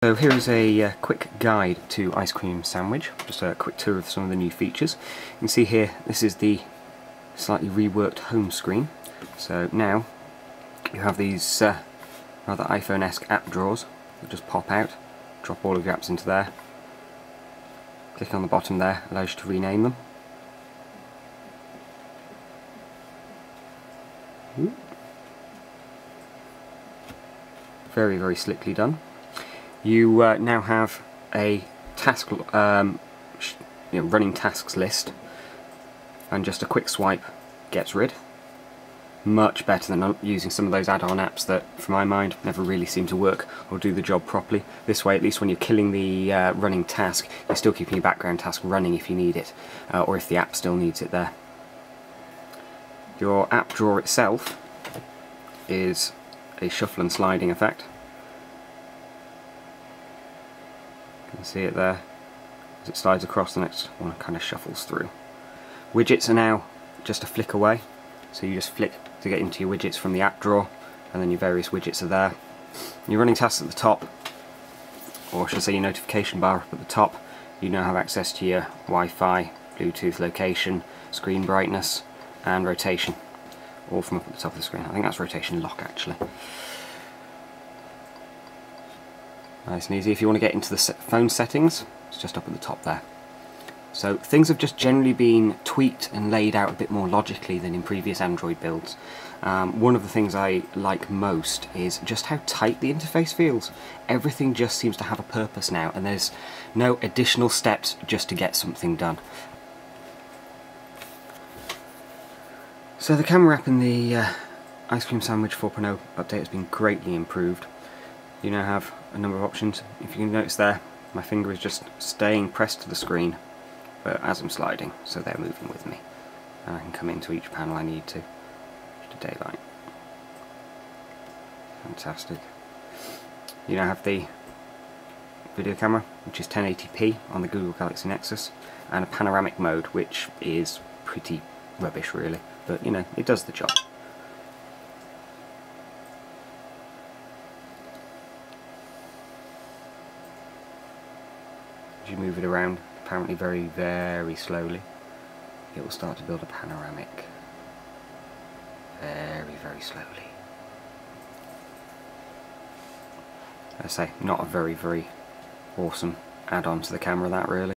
So here is a quick guide to Ice Cream Sandwich, just a quick tour of some of the new features. You can see here, this is the slightly reworked home screen. So now you have these rather iPhone-esque app drawers that just pop out, drop all of your apps into there. Click on the bottom there, allows you to rename them. Very, very slickly done. You now have a task, running tasks list, and just a quick swipe gets rid. Much better than using some of those add-on apps that, for my mind, never really seem to work or do the job properly. This way, at least when you're killing the running task, you're still keeping your background task running if you need it, or if the app still needs it there. Your app drawer itself is a shuffle and sliding effect. You can see it there. As it slides across, the next one kind of shuffles through. Widgets are now just a flick away, so you just flick to get into your widgets from the app drawer, and then your various widgets are there. Your running tasks at the top, or should I say your notification bar up at the top, you now have access to your Wi-Fi, Bluetooth location, screen brightness and rotation, all from up at the top of the screen. I think that's rotation lock actually. Nice and easy. If you want to get into the phone settings, it's just up at the top there. So things have just generally been tweaked and laid out a bit more logically than in previous Android builds. One of the things I like most is just how tight the interface feels. Everything just seems to have a purpose now, and there's no additional steps just to get something done. So the camera app in the Ice Cream Sandwich 4.0 update has been greatly improved. You now have a number of options. If you can notice there, my finger is just staying pressed to the screen as I'm sliding, so they're moving with me. And I can come into each panel I need to daylight. Fantastic. You now have the video camera, which is 1080p on the Google Galaxy Nexus, and a panoramic mode, which is pretty rubbish really, but you know, it does the job. As you move it around, apparently very, very slowly, it will start to build a panoramic. Very, very slowly. As I say, not a very, very awesome add-on to the camera, that really.